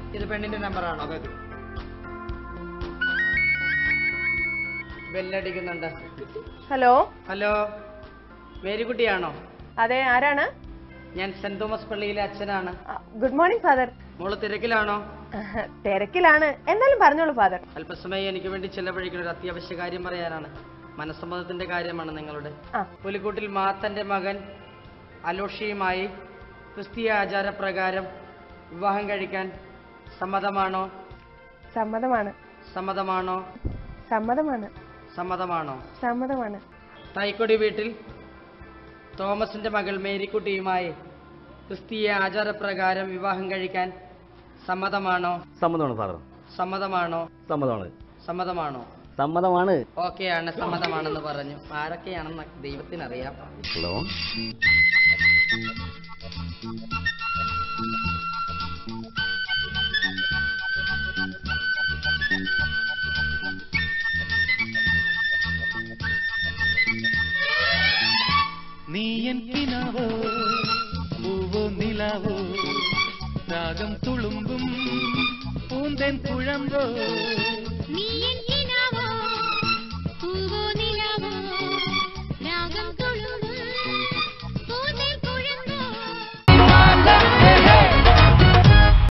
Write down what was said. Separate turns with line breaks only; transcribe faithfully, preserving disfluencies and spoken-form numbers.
ഇത് പെണ്ണിന്റെ നമ്പറാണോ? ബെല്ലടിക്കുന്നുണ്ട്.
Hello
hello, മേരിക്കുട്ടിയാണോ?
അതെ, ആരാണ്?
ഞാൻ സെന്റ് തോമസ് പള്ളിയിലെ അച്ഛനാണ്.
Good morning father.
മോള് തിരക്കിലാണോ?
തിരക്കിലാണ്, എന്നാലും പറഞ്ഞോളൂ ഫാദർ.
അല്പസമയം എനിക്ക് വേണ്ടി ചെലവഴിക്കുന്ന ഒരു അത്യാവശ്യ കാര്യം പറയാനാണ്. മനസ്സമ്മതത്തിന്റെ കാര്യമാണ് നിങ്ങളുടെ. പുലിക്കൂട്ടിൽ മാത്തന്റെ മകൻ അലോഷിയുമായി ക്രിസ്തീയ ആചാരപ്രകാരം വിവാഹം കഴിക്കാൻ സമ്മതമാണോ?
സമ്മതമാണ്.
സമ്മതമാണോ?
സമ്മതമാണ്.
സമ്മതമാണോ?
സമ്മതമാണ്.
തൈക്കൊടി വീട്ടിൽ തോമസിന്റെ മകൾ മേരിക്കുട്ടിയുമായി ക്രിസ്തീയ ആചാരപ്രകാരം വിവാഹം കഴിക്കാൻ സമ്മതമാണോ?
സമ്മതമാണ് ഫാദർ.
സമ്മതമാണോ?
സമ്മതമാണ്.
സമ്മതമാണോ?
സമ്മതമാണ്.
ഓക്കെയാണ്, സമ്മതമാണെന്ന് പറഞ്ഞു. ആരൊക്കെയാണെന്ന് ദൈവത്തിനറിയാം.
ഹലോ,
നീയൻ കിനാവോ പൂവോ നിലാവോ രാഗം തുളുമ്പും പൂന്തൻ കുഴമ്പോ നീയൻ